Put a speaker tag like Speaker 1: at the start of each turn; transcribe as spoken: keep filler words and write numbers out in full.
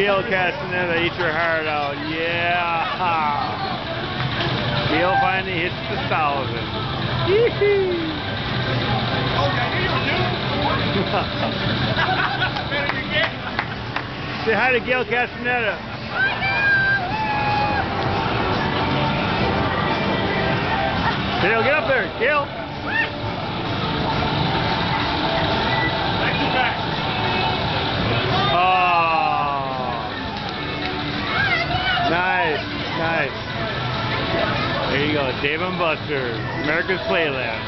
Speaker 1: Gail Castaneda, eat your heart out. Yeah. Gail finally hits the thousand. Say hi to Gail Castaneda. Gail, get up there. Gail. Nice, nice. There you go, Dave and Buster's, America's Playland.